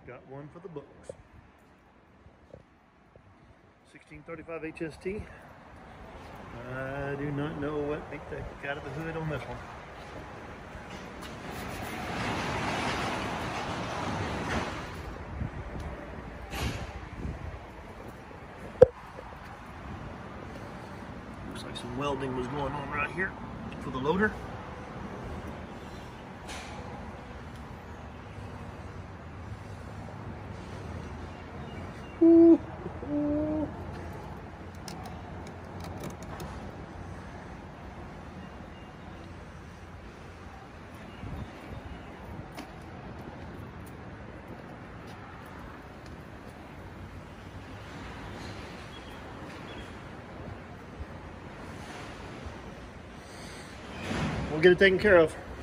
Got one for the books. 1635 HST. I do not know what beat the cat of the hood on this one. Looks like some welding was going on right here for the loader. Ooh. Ooh. We'll get it taken care of.